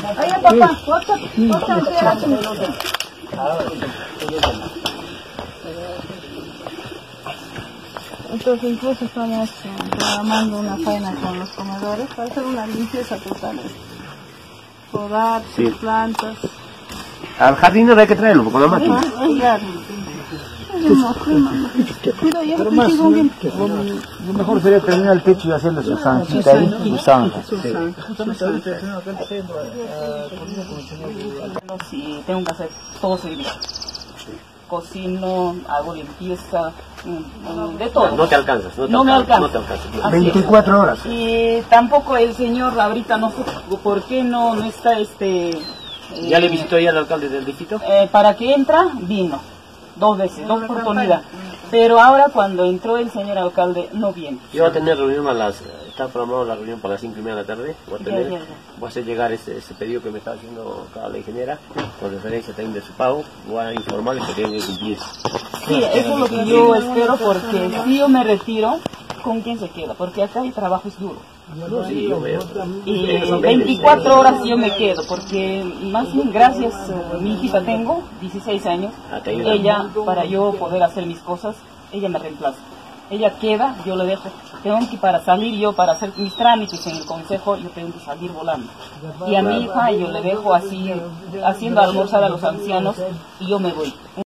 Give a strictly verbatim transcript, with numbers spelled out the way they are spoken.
Oye, papá, ocho, ocho enteras. Entonces incluso estamos eh, programando una faena con los comedores para hacer una limpieza total. Podar Sí. sus plantas. Al jardinero hay que traerlo con la máquina. Ah, es raro. Yo no fui, mamá. Cuida, yo Pero te más, sigo bien. lo, lo mejor sería terminar el techo y hacerle su zancita ahí, su zanja. Sí, tengo que hacer todo servicio. Cocino, hago limpieza, mm, de todo. No te alcanzas, no te No me alcanzas, alcanza. no te alcanzas. Así es. veinticuatro horas. Y tampoco el señor ahorita no sé por qué no, no está este... eh, ¿Ya le visitó ya al alcalde del distrito? eh, para que entra, vino. Dos veces, dos oportunidades. Pero ahora cuando entró el señor alcalde, no viene. Yo voy a tener reunión a las... Está programada la reunión para las cinco y media de la tarde. Voy a, tener, Ya, ya, ya. voy a hacer llegar ese, ese pedido que me está haciendo acá la ingeniera, con referencia también de su pago. Voy a informarle que tiene que cumplir. Sí, eso es lo que yo espero, porque si yo me retiro, ¿con quién se queda? Porque acá el trabajo es duro. Sí, yo veo. Y veinticuatro horas yo me quedo, porque más bien gracias a mi hijita tengo, dieciséis años, Ah, te ayuda. ella, para yo poder hacer mis cosas, ella me reemplaza. Ella queda, yo le dejo. Tengo que para salir yo, para hacer mis trámites en el consejo, yo tengo que salir volando. Y a mi hija yo le dejo así, haciendo almorzar a los ancianos y yo me voy.